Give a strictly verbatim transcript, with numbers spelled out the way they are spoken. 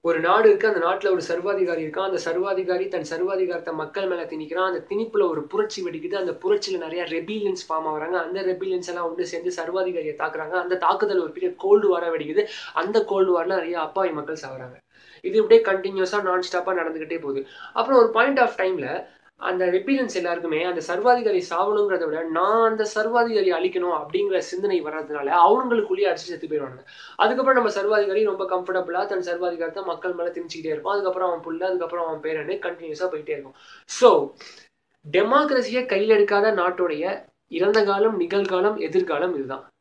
ஒரு நாடு இருக்கு, அந்த நாட்டுல ஒரு சர்வாதிகாரி இருக்கான். அந்த சர்வாதிகாரி தன் சர்வாதிகாரத்தை மக்கள் மேல திணிக்கிறான். அந்த திணிப்புல ஒரு புரட்சி வெடிக்குது. அந்த புரட்சியில நிறைய ரெபிலியன்ஸ் ஃபார்ம் ஆகுறாங்க. அந்த ரெபிலியன்ஸ் எல்லாம் ஒன்று சேர்ந்து சர்வாதிகாரியை தாக்குறாங்க. அந்த தாக்குதல் ஒரு பீரியட் கோல்டு வாரா வெடிக்குது. அந்த கோல்டு வார்ல நிறைய அப்பாவி மக்கள் சாகுறாங்க. இது இப்படியே கண்டினியூஸா நான் ஸ்டாப்பா நடந்துகிட்டே போகுது. அப்புறம் ஒரு பாயிண்ட் ஆஃப் டைம்ல அந்த ரெபிலியன்ஸ் எல்லாருக்குமே அந்த சர்வாதிகாரி சாவணுங்கிறத விட நான் அந்த சர்வாதிகாரி அழிக்கணும் அப்படிங்கிற சிந்தனை வர்றதுனால அவங்களுக்குள்ளேயே அடிச்சு செத்து போயிடுவாங்க. அதுக்கப்புறம் நம்ம சர்வாதிகாரி ரொம்ப கம்ஃபர்டபுளா தன் சர்வாதிகாரத்தை மக்கள் மேல திணிச்சுக்கிட்டே இருக்கும். அதுக்கப்புறம் அவன் புள்ள, அதுக்கப்புறம் அவன் பேரனு கண்டினியூஸா போயிட்டே இருக்கும். ஸோ டெமோக்ரஸியை கையில் எடுக்காத நாட்டுடைய இறந்த காலம், நிகழ்காலம், எதிர்காலம் இதுதான்.